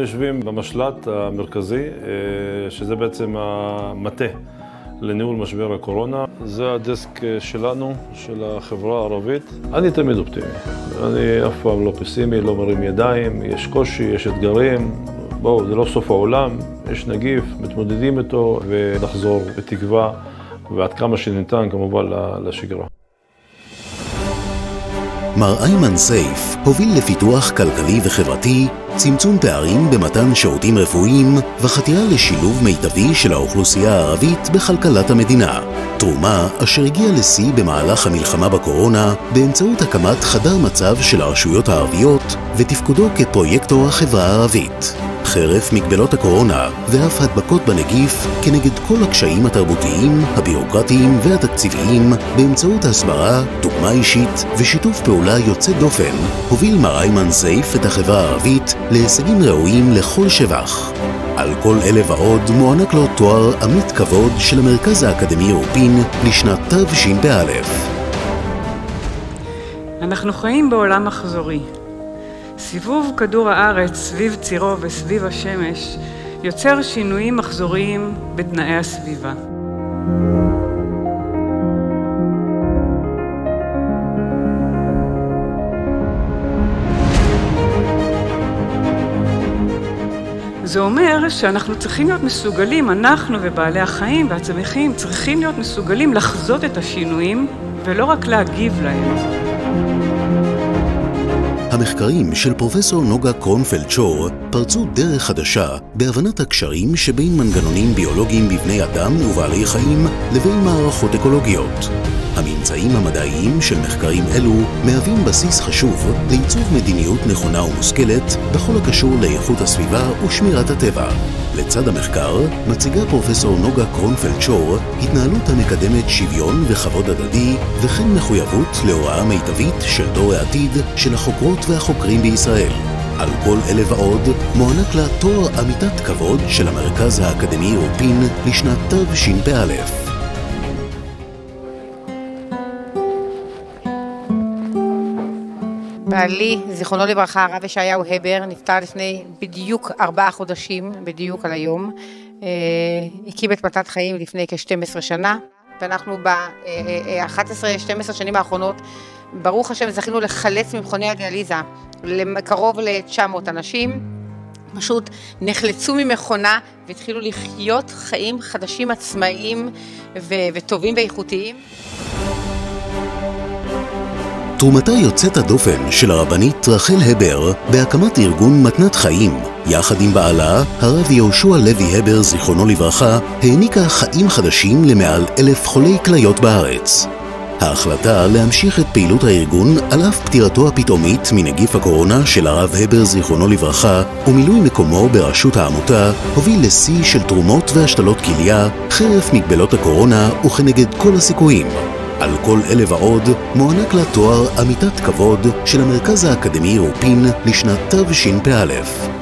יושבים במשל"ט המרכזי, שזה בעצם המטה לניהול משבר הקורונה. זה הדסק שלנו, של החברה הערבית. אני תמיד אופטימי. אני אף פעם לא פסימי, לא מרים ידיים, יש קושי, יש אתגרים. בואו, זה לא סוף העולם, יש נגיף, מתמודדים איתו ונחזור בתקווה ועד כמה שניתן כמובן לשגרה. מר איימן סייף הוביל לפיתוח כלכלי וחברתי, צמצום פערים במתן שירותים רפואיים וחתירה לשילוב מיטבי של האוכלוסייה הערבית בכלכלת המדינה. תרומה אשר הגיעה לשיא במהלך המלחמה בקורונה באמצעות הקמת חדר מצב של הרשויות הערביות ותפקודו כפרויקטור החברה הערבית. חרף מגבלות הקורונה ואף הדבקות בנגיף כנגד כל הקשיים התרבותיים, הבירוקרטיים והתקציביים, באמצעות הסברה, דוגמה אישית ושיתוף פעולה יוצא דופן, הוביל מר איימן סייף את החברה הערבית להישגים ראויים לכל שבח. על כל אלה ועוד מוענק לו תואר עמית כבוד של המרכז האקדמי אירופין לשנת תשפ"א. אנחנו חיים בעולם מחזורי. סיבוב כדור הארץ סביב צירו וסביב השמש יוצר שינויים מחזוריים בתנאי הסביבה. זה אומר שאנחנו צריכים להיות מסוגלים, אנחנו ובעלי החיים והצמחים צריכים להיות מסוגלים לחזות את השינויים ולא רק להגיב להם. המחקרים של פרופסור נוגה קרונפלד-שור פרצו דרך חדשה בהבנת הקשרים שבין מנגנונים ביולוגיים בבני אדם ובעלי חיים לבין מערכות אקולוגיות. הממצאים המדעיים של מחקרים אלו מהווים בסיס חשוב לעיצוב מדיניות נכונה ומושכלת בכל הקשור לאיכות הסביבה ושמירת הטבע. לצד המחקר מציגה פרופסור נוגה קרונפלד-שור התנהלות המקדמת שוויון וכבוד הדדי וכן מחויבות להוראה מיטבית של דור העתיד של החוקרות והחוקרים בישראל. על כל אלה ועוד מוענק לה תואר עמיתת כבוד של המרכז האקדמי אירופין לשנת תשפ"א. בעלי, זיכרונו לברכה, הרב ישעיהו הבר, נפטר לפני בדיוק 4 חודשים, בדיוק על היום. הקים את מתנת חיים לפני כ-12 שנה, ואנחנו ב-11-12 שנים האחרונות, ברוך השם, זכינו לחלץ ממכוני הדיאליזה לקרוב ל-900 אנשים, פשוט נחלצו ממכונה והתחילו לחיות חיים חדשים עצמאיים וטובים ואיכותיים. תרומתה יוצאת הדופן של הרבנית רחל הבר בהקמת ארגון מתנת חיים, יחד עם בעלה, הרב יהושע לוי הבר זיכרונו לברכה, העניקה חיים חדשים למעל 1,000 חולי כליות בארץ. ההחלטה להמשיך את פעילות הארגון על אף פטירתו הפתאומית מנגיף הקורונה של הרב הבר זיכרונו לברכה ומילוי מקומו בראשות העמותה הוביל לשיא של תרומות והשתלות כליה חרף מגבלות הקורונה וכנגד כל הסיכויים. על כל אלה ועוד מוענק לה תואר עמיתת כבוד של המרכז האקדמי אירופין לשנת תשפ"א.